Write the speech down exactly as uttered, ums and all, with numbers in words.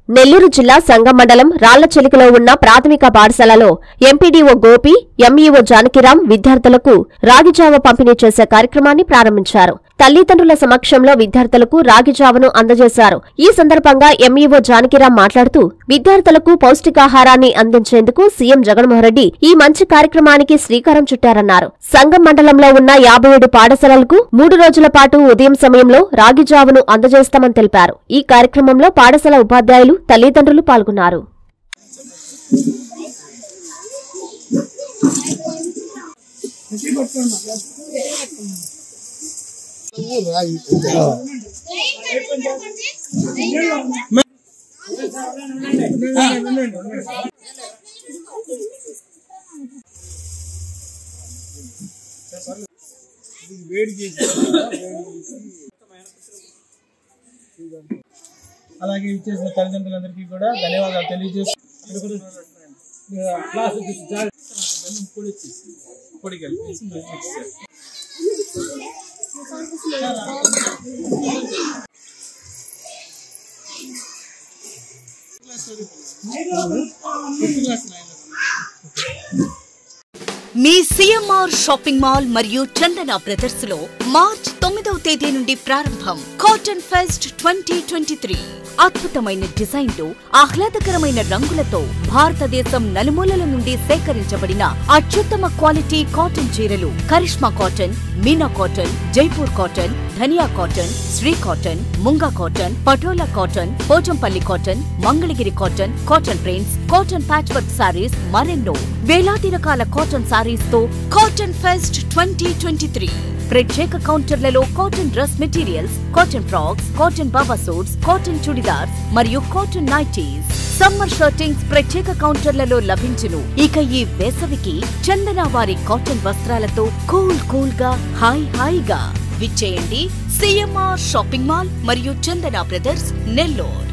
నెల్లూరు జిల్లా సంగం మండలం రాళ్లచెలికలో ఉన్న ప్రాథమిక పాఠశాలలో ఎంపీడీఓ గోపి, ఎంఈఓ జానకిరాం విద్యార్థులకు రాగిజావ పంపిణీ చేసే కార్యక్రమాన్ని ప్రారంభించారు. తల్లిదండ్రుల సమక్షంలో విద్యార్థులకు రాగిజావను అందజేశారు. ఈ సందర్భంగా ఎంఈఓ జానకిరాం మాట్లాడుతూ విద్యార్థులకు పౌష్టికాహారాన్ని అందించేందుకు సీఎం జగన్మోహన్రెడ్డి ఈ మంచి కార్యక్రమానికి శ్రీకారం చుట్టారన్నారు. సంగం మండలంలో ఉన్న యాభై ఏడు పాఠశాలలకు మూడు రోజుల పాటు ఉదయం సమయంలో రాగిజావను అందజేస్తామని తెలిపారు. ఈ కార్యక్రమంలో పాఠశాల ఉపాధ్యాయులు, తల్లిదండ్రులు పాల్గొన్నారు. అలాగే ఇచ్చేసిన తల్లిదండ్రులందరికీ కూడా ధన్యవాదాలు తెలియజేస్తూ మీ సిఎంఆర్ షాపింగ్ మాల్ మరియు చందన బ్రదర్స్ లో మార్చ్ తొమ్మిదవ తేదీ నుండి ప్రారంభం cotton fest twenty twenty three. అద్భుతమైన డిజైన్లు, ఆహ్లాదకరమైన రంగులతో భారతదేశం నలుమూలల నుండి సేకరించబడిన అత్యుత్తమ క్వాలిటీ కాటన్ చీరలు Karishma cotton, Meena cotton, Jaipur cotton, Dhaniya cotton, Shri cotton, Munga cotton, Patola cotton, Pochampalli cotton, Mangalagiri cotton, cotton prints, cotton patch work saris, మరెన్నో వేలాది రకాల కాటన్ సారీస్ తో cotton fest twenty twenty three. ప్రత్యేక కౌంటర్లలో cotton dress materials, cotton frocks, cotton బాబా సూట్స్, కాటన్ చుడిదార్స్ మరియు కాటన్ నైటీస్, సమ్మర్ షర్టింగ్స్ ప్రత్యేక కౌంటర్లలో లభించును. ఇక ఈ వేసవికి చందన వారి కాటన్ వస్త్రాలతో కూల్ కూల్ గా హాయ్ హాయిగా విచ్చేయండి సిఎంఆర్ షాపింగ్ మాల్ మరియు చందన బ్రదర్స్, నెల్లూరు.